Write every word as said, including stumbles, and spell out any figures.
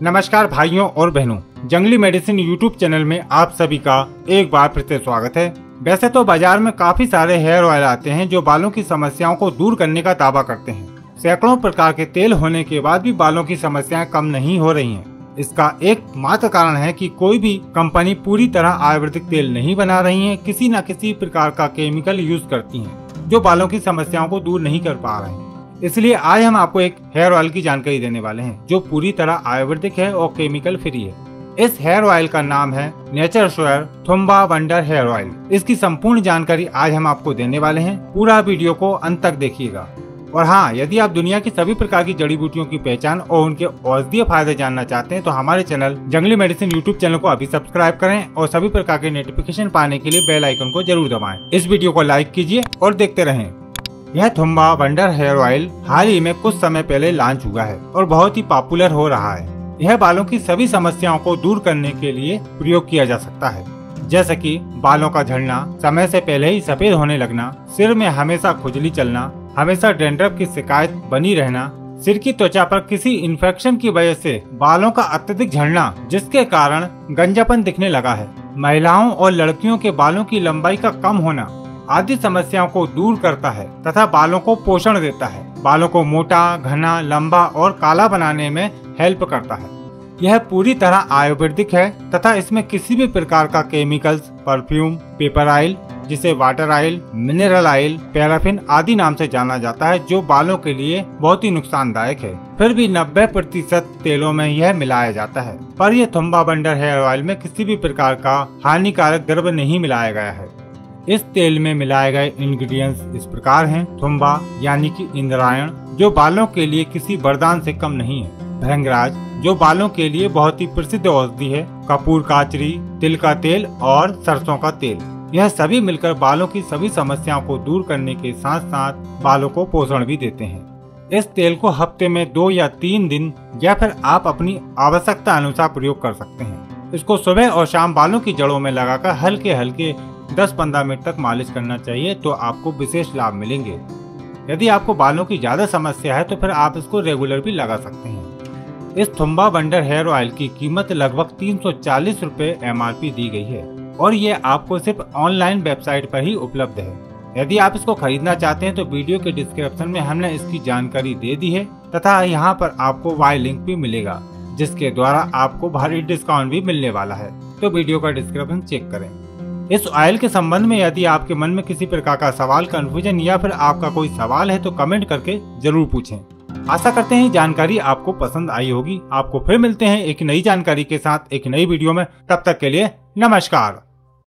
नमस्कार भाइयों और बहनों, जंगली मेडिसिन यूट्यूब चैनल में आप सभी का एक बार फिर से स्वागत है। वैसे तो बाजार में काफी सारे हेयर ऑयल आते हैं जो बालों की समस्याओं को दूर करने का दावा करते हैं। सैकड़ों प्रकार के तेल होने के बाद भी बालों की समस्याएं कम नहीं हो रही हैं। इसका एक मात्र कारण है कि कोई भी कंपनी पूरी तरह आयुर्वेदिक तेल नहीं बना रही है, किसी न किसी प्रकार का केमिकल यूज करती है जो बालों की समस्याओं को दूर नहीं कर पा रहे हैं। इसलिए आज हम आपको एक हेयर ऑयल की जानकारी देने वाले हैं जो पूरी तरह आयुर्वेदिक है और केमिकल फ्री है। इस हेयर ऑयल का नाम है nature sure Thumba wonder hair oil. इसकी संपूर्ण जानकारी आज हम आपको देने वाले हैं। पूरा वीडियो को अंत तक देखिएगा। और हाँ, यदि आप दुनिया की सभी प्रकार की जड़ी बूटियों की पहचान और उनके औषधीय फायदे जानना चाहते हैं तो हमारे चैनल जंगली मेडिसिन यूट्यूब चैनल को अभी सब्सक्राइब करें और सभी प्रकार के नोटिफिकेशन पाने के लिए बेल आइकन को जरूर दबाएं। इस वीडियो को लाइक कीजिए और देखते रहें। यह थुम्बा वंडर हेयर ऑयल हाल ही में कुछ समय पहले लॉन्च हुआ है और बहुत ही पॉपुलर हो रहा है। यह बालों की सभी समस्याओं को दूर करने के लिए प्रयोग किया जा सकता है, जैसे कि बालों का झड़ना, समय से पहले ही सफेद होने लगना, सिर में हमेशा खुजली चलना, हमेशा डैंड्रफ की शिकायत बनी रहना, सिर की त्वचा पर किसी इन्फेक्शन की वजह से बालों का अत्यधिक झड़ना जिसके कारण गंजापन दिखने लगा है, महिलाओं और लड़कियों के बालों की लंबाई का कम होना आदि समस्याओं को दूर करता है तथा बालों को पोषण देता है। बालों को मोटा, घना, लंबा और काला बनाने में हेल्प करता है। यह पूरी तरह आयुर्वेदिक है तथा इसमें किसी भी प्रकार का केमिकल्स, परफ्यूम, पेपर ऑयल जिसे water oil, mineral oil, paraffin आदि नाम से जाना जाता है जो बालों के लिए बहुत ही नुकसानदायक है। फिर भी नब्बे प्रतिशत तेलों में यह मिलाया जाता है। पर यह थुम्बा वंडर हेयर ऑयल में किसी भी प्रकार का हानिकारक द्रव्य नहीं मिलाया गया है। इस तेल में मिलाए गए इंग्रेडिएंट्स इस प्रकार हैं। थुम्बा यानी कि इंद्रायण जो बालों के लिए किसी वरदान से कम नहीं है। भृंगराज जो बालों के लिए बहुत ही प्रसिद्ध औषधि है। कपूर काचरी, तिल का तेल और सरसों का तेल, यह सभी मिलकर बालों की सभी समस्याओं को दूर करने के साथ साथ बालों को पोषण भी देते हैं। इस तेल को हफ्ते में दो या तीन दिन या फिर आप अपनी आवश्यकता अनुसार प्रयोग कर सकते हैं। इसको सुबह और शाम बालों की जड़ों में लगाकर हल्के हल्के दस पंद्रह मिनट तक मालिश करना चाहिए तो आपको विशेष लाभ मिलेंगे। यदि आपको बालों की ज्यादा समस्या है तो फिर आप इसको रेगुलर भी लगा सकते हैं। इस थुम्बा वंडर हेयर ऑयल की कीमत लगभग तीन सौ चालीस रूपए एम आर पी दी गई है और ये आपको सिर्फ ऑनलाइन वेबसाइट पर ही उपलब्ध है। यदि आप इसको खरीदना चाहते हैं तो वीडियो के डिस्क्रिप्शन में हमने इसकी जानकारी दे दी है तथा यहाँ पर आपको वाई लिंक भी मिलेगा जिसके द्वारा आपको भारी डिस्काउंट भी मिलने वाला है। तो वीडियो का डिस्क्रिप्शन चेक करें। इस ऑयल के संबंध में यदि आपके मन में किसी प्रकार का सवाल, कंफ्यूजन या फिर आपका कोई सवाल है तो कमेंट करके जरूर पूछें। आशा करते हैं जानकारी आपको पसंद आई होगी। आपको फिर मिलते हैं एक नई जानकारी के साथ एक नई वीडियो में। तब तक के लिए नमस्कार।